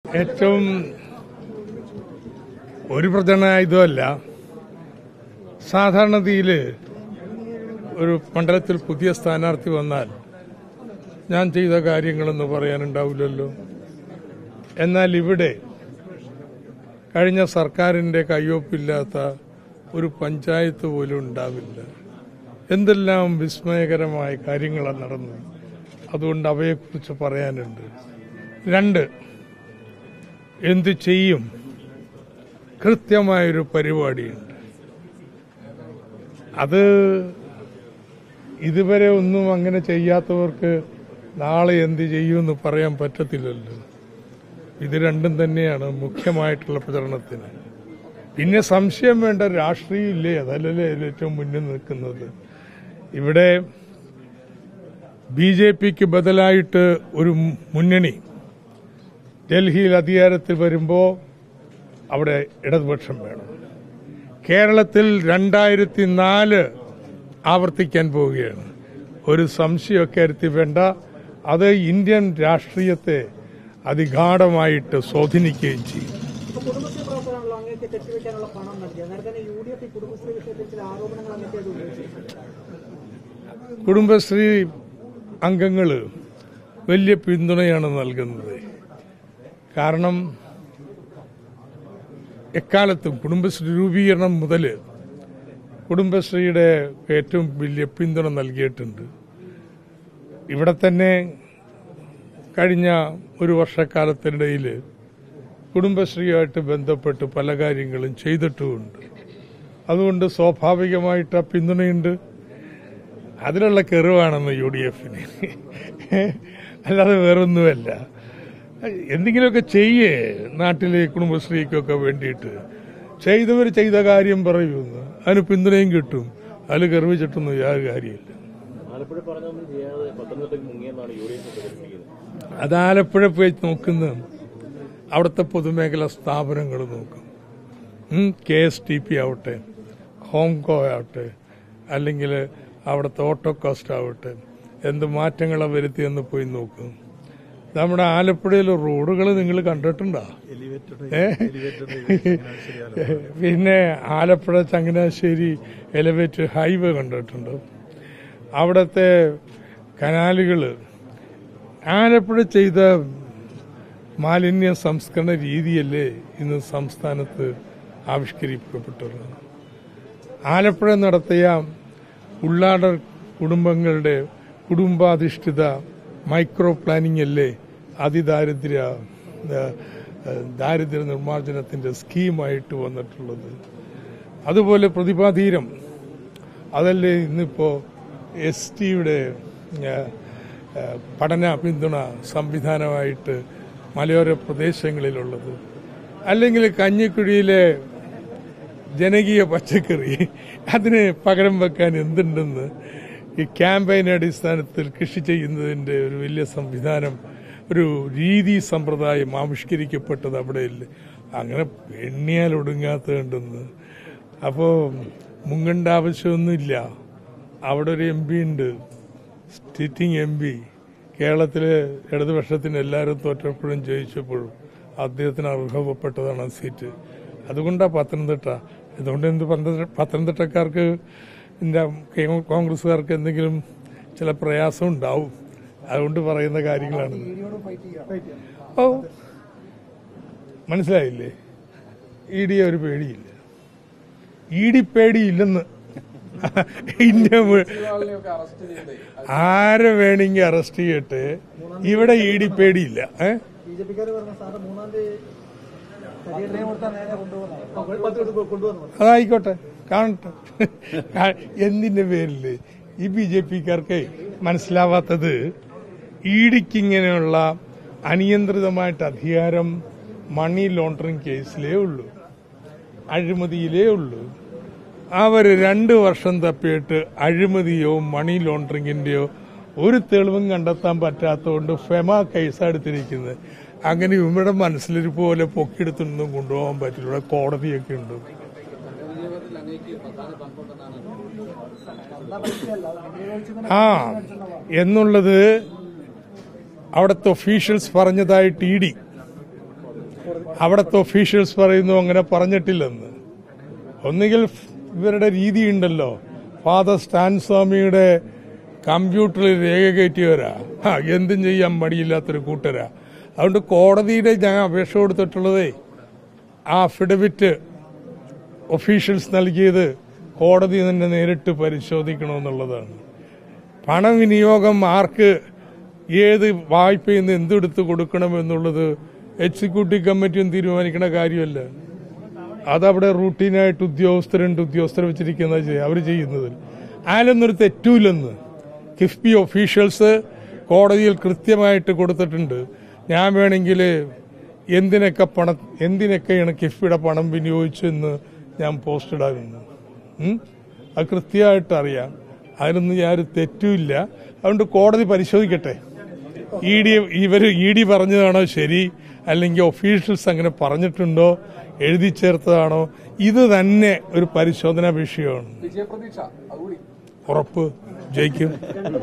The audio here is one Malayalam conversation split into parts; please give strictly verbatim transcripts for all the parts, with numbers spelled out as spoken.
ഏറ്റവും ഒരു പ്രധാനമായതുമല്ല, സാധാരണതയിൽ ഒരു മണ്ഡലത്തിൽ പുതിയ സ്ഥാനാർത്ഥി വന്നാൽ ഞാൻ ചെയ്ത കാര്യങ്ങളെന്ന് പറയാനുണ്ടാവില്ലല്ലോ. എന്നാൽ ഇവിടെ കഴിഞ്ഞ സർക്കാരിന്റെ കയ്യൊപ്പില്ലാത്ത ഒരു പഞ്ചായത്ത് പോലും ഉണ്ടാവില്ല. എന്തെല്ലാം വിസ്മയകരമായ കാര്യങ്ങളാണ് നടന്നത്. അതുകൊണ്ട് അവയെക്കുറിച്ച് പറയാനുണ്ട്. രണ്ട്, എന്തു ചെയ്യും, കൃത്യമായൊരു പരിപാടിയുണ്ട്. അത് ഇതുവരെ ഒന്നും അങ്ങനെ ചെയ്യാത്തവർക്ക് നാളെ എന്ത് ചെയ്യുമെന്ന് പറയാൻ പറ്റത്തില്ലല്ലോ. ഇത് രണ്ടും തന്നെയാണ് മുഖ്യമായിട്ടുള്ള പ്രചരണത്തിന്. പിന്നെ സംശയം വേണ്ട, രാഷ്ട്രീയമില്ലേ, അതല്ലേ ഏറ്റവും മുന്നിൽ നിൽക്കുന്നത്. ഇവിടെ ബി ജെ പിക്ക് ബദലായിട്ട് ഒരു മുന്നണി ഡൽഹിയിൽ അധികാരത്തിൽ വരുമ്പോൾ അവിടെ ഇടതുപക്ഷം വേണം. കേരളത്തിൽ രണ്ടായിരത്തി നാല് ആവർത്തിക്കാൻ പോവുകയാണ്. ഒരു സംശയമൊക്കെ അരുത്തി വേണ്ട. അത് ഇന്ത്യൻ രാഷ്ട്രീയത്തെ അതിഗാഠമായിട്ട് സ്വാധീനിക്കുകയും ചെയ്യും. കുടുംബശ്രീ അംഗങ്ങൾ വലിയ പിന്തുണയാണ് നൽകുന്നത്. കാരണം എക്കാലത്തും കുടുംബശ്രീ രൂപീകരണം മുതൽ കുടുംബശ്രീയുടെ ഏറ്റവും വലിയ പിന്തുണ നൽകിയിട്ടുണ്ട്. ഇവിടെ തന്നെ കഴിഞ്ഞ ഒരു വർഷക്കാലത്തിനിടയിൽ കുടുംബശ്രീയുമായിട്ട് ബന്ധപ്പെട്ട് പല കാര്യങ്ങളും ചെയ്തിട്ടുമുണ്ട്. അതുകൊണ്ട് സ്വാഭാവികമായിട്ട് ആ പിന്തുണയുണ്ട്. അതിലുള്ള കെറിവാണെന്ന് യു ഡി എഫിന്, അല്ലാതെ വേറൊന്നുമല്ല. എന്തെങ്കിലുമൊക്കെ ചെയ്യേ നാട്ടിലെ കുടുംബശ്രീക്കൊക്കെ വേണ്ടിയിട്ട്. ചെയ്തവർ ചെയ്ത കാര്യം പറയുമെന്ന്, അതിന് പിന്തുണയും കിട്ടും. അതിൽ ഗർവിച്ചിട്ടൊന്നും യാതൊരു കാര്യമില്ല. അത് ആലപ്പുഴ പോയി നോക്കുന്ന അവിടുത്തെ പൊതുമേഖലാ സ്ഥാപനങ്ങൾ നോക്കും. കെ എസ് ടി പി ആവട്ടെ, ഹോംകോ ആവട്ടെ, അല്ലെങ്കിൽ അവിടുത്തെ ഓട്ടോകാസ്റ്റ് ആവട്ടെ, എന്ത് മാറ്റങ്ങളാണ് വരുത്തിയെന്ന് പോയി നോക്കും. നമ്മുടെ ആലപ്പുഴയിലെ റോഡുകൾ നിങ്ങൾ കണ്ടിട്ടുണ്ടോ? പിന്നെ ആലപ്പുഴ ചങ്ങനാശ്ശേരി എലിവേറ്റഡ് ഹൈവേ കണ്ടിട്ടുണ്ട്. അവിടുത്തെ കനാലുകൾ, ആലപ്പുഴ ചെയ്ത മാലിന്യ സംസ്കരണ രീതിയല്ലേ ഇന്ന് സംസ്ഥാനത്ത് ആവിഷ്കരിക്കപ്പെട്ടത്. ആലപ്പുഴ നടത്തിയ ഉള്ളാടർ കുടുംബങ്ങളുടെ കുടുംബാധിഷ്ഠിത മൈക്രോ പ്ലാനിംഗ് അല്ലേ അതിദാരിദ്ര്യ ദാരിദ്ര്യ നിർമ്മാർജ്ജനത്തിന്റെ സ്കീമായിട്ട് വന്നിട്ടുള്ളത്. അതുപോലെ പ്രതിഭാധീരം, അതല്ലേ ഇന്നിപ്പോ എസ് ടിയുടെ പഠന പിന്തുണ സംവിധാനമായിട്ട് മലയോര പ്രദേശങ്ങളിലുള്ളത്. അല്ലെങ്കിൽ കഞ്ഞിക്കുഴിയിലെ ജനകീയ പച്ചക്കറി, അതിന് പകരം വെക്കാൻ എന്തുണ്ടെന്ന് ഈ ക്യാമ്പയിൻ അടിസ്ഥാനത്തിൽ കൃഷി ചെയ്യുന്നതിന്റെ ഒരു വലിയ സംവിധാനം, ഒരു രീതി സമ്പ്രദായം ആവിഷ്കരിക്കപ്പെട്ടത് അവിടെയില്ല. അങ്ങനെ എണ്ണിയാൽ ഒടുങ്ങാത്തതുണ്ടെന്ന്. അപ്പോൾ മുങ്ങേണ്ട ആവശ്യമൊന്നുമില്ല. അവിടെ ഒരു എം പി ഉണ്ട്, സിറ്റിംഗ് എം പി. കേരളത്തിലെ ഇടതുപക്ഷത്തിന് എല്ലാവരും തോറ്റപ്പോഴും ജയിച്ചപ്പോഴും അദ്ദേഹത്തിന് അർഹപ്പെട്ടതാണ് ആ സീറ്റ്. അതുകൊണ്ടാണ് പത്തനംതിട്ട. അതുകൊണ്ട് എന്ത് പത്തനംതിട്ടക്കാർക്ക്, കോൺഗ്രസുകാർക്ക് എന്തെങ്കിലും ചില പ്രയാസം ഉണ്ടാവും. അതുകൊണ്ട് പറയുന്ന കാര്യങ്ങളാണ്. ഓ, മനസ്സിലായില്ലേ? ഇ ഡി ഒരു പേടിയില്ല, ഇ ഡി പേടിയില്ലെന്ന്. ഇന്ത്യ ആരെ വേണമെങ്കിൽ അറസ്റ്റ് ചെയ്യട്ടെ, ഇവിടെ ഇ ഡി പേടിയില്ല. ഏഹ് അതായിക്കോട്ടെ, കാണട്ടെ. എന്തിന്റെ പേരില് ഈ ബി ജെ പിക്കാർക്ക് മനസ്സിലാവാത്തത്, ഇഡിക്ക് ഇങ്ങനെയുള്ള അനിയന്ത്രിതമായിട്ട് അധികാരം മണി ലോണ്ടറിംഗ് കേസിലേ ഉള്ളൂ, അഴിമതിയിലേ ഉള്ളൂ. അവർ രണ്ടു വർഷം തപ്പിയിട്ട് അഴിമതിയോ മണി ലോണ്ടറിംഗിന്റെയോ ഒരു തെളിവും കണ്ടെത്താൻ പറ്റാത്തതുകൊണ്ട് ഫെമ കേസെടുത്തിരിക്കുന്നത്. അങ്ങനെ ഇവരുടെ മനസ്സിലിരിപ്പ് പോലെ പൊക്കിയെടുത്തൊന്നും കൊണ്ടുപോകാൻ പറ്റില്ല. ഇവിടെ കോടതിയൊക്കെ ഉണ്ട്. ആ എന്നുള്ളത് അവിടുത്തെ ഒഫീഷ്യൽസ് പറഞ്ഞതായിട്ട് ഇ ഡി അവിടുത്തെ ഒഫീഷ്യൽസ് പറയുന്നു അങ്ങനെ പറഞ്ഞിട്ടില്ലെന്ന്. ഒന്നുകിൽ ഇവരുടെ രീതിയുണ്ടല്ലോ, ഫാദർ സ്റ്റാൻ സ്വാമിയുടെ കമ്പ്യൂട്ടറിൽ രേഖ കയറ്റിയവരാ, എന്തും ചെയ്യാൻ മടിയില്ലാത്തൊരു കൂട്ടരാ. അതുകൊണ്ട് കോടതിയുടെ ഞാൻ അപേക്ഷ കൊടുത്തിട്ടുള്ളതേ ആ അഫിഡവിറ്റ് ഒഫീഷ്യൽസ് നൽകിയത് കോടതി തന്നെ നേരിട്ട് പരിശോധിക്കണമെന്നുള്ളതാണ്. പണവിനിയോഗം ആർക്ക് ഏത് വായ്പയിൽ നിന്ന് എന്തെടുത്ത് കൊടുക്കണമെന്നുള്ളത് എക്സിക്യൂട്ടീവ് കമ്മിറ്റിയും തീരുമാനിക്കുന്ന കാര്യമല്ല. അതവിടെ റൂട്ടീനായിട്ട് ഉദ്യോഗസ്ഥരുണ്ട്, ഉദ്യോഗസ്ഥരെ വെച്ചിരിക്കുന്നത് അവർ ചെയ്യുന്നത്. അതിലൊന്നൊരു തെറ്റൂലെന്ന് കിഫ്ബി ഒഫീഷ്യൽസ് കോടതിയിൽ കൃത്യമായിട്ട് കൊടുത്തിട്ടുണ്ട്. ഞാൻ വേണമെങ്കിൽ എന്തിനൊക്കെ പണം എന്തിനൊക്കെയാണ് കിഫ്ബിയുടെ പണം വിനിയോഗിച്ചെന്ന് ഞാൻ പോസ്റ്റ് ഇടാറുണ്ട്. അത് കൃത്യമായിട്ട് അറിയാം. അതിനൊന്നും ഞാനൊരു തെറ്റുമില്ല. അതുകൊണ്ട് കോടതി പരിശോധിക്കട്ടെ. ഇ ഡി ഇവർ ഇ ഡി പറഞ്ഞതാണോ ശരി, അല്ലെങ്കിൽ ഒഫീഷ്യൽസ് അങ്ങനെ പറഞ്ഞിട്ടുണ്ടോ, എഴുതി ചേർത്തതാണോ, ഇത് തന്നെ ഒരു പരിശോധനാ വിഷയമാണ്. ഉറപ്പ് ജയിക്കും.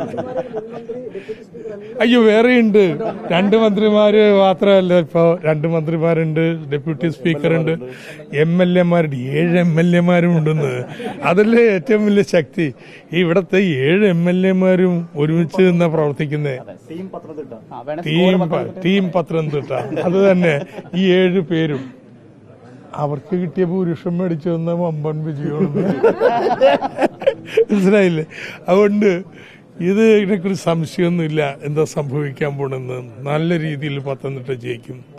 അയ്യോ, വേറെയുണ്ട്. രണ്ട് മന്ത്രിമാര് മാത്രമല്ല, ഇപ്പൊ രണ്ട് മന്ത്രിമാരുണ്ട്, ഡെപ്യൂട്ടി സ്പീക്കറുണ്ട്, എം എൽ എമാരുണ്ട്, ഏഴ് എം എൽ എമാരും ഉണ്ടെന്ന്. അതല്ലേ ഏറ്റവും വലിയ ശക്തി. ഇവിടത്തെ ഏഴ് എം എൽ എമാരും ഒരുമിച്ച് നിന്നാ പ്രവർത്തിക്കുന്നത്. Team team Pathanamthitta. അത് തന്നെ ഈ ഏഴ് പേരും അവർക്ക് കിട്ടിയ ഭൂരിഷം മേടിച്ചു വന്ന വമ്പൻ വിജയമാണ്. മനസ്സിലായില്ലേ? അതുകൊണ്ട് ഇത് ഇതിനെക്കുറിച്ച് സംശയമൊന്നുമില്ല എന്താ സംഭവിക്കാൻ പോണെന്ന്. നല്ല രീതിയിൽ പത്തനംതിട്ട ജയിക്കും.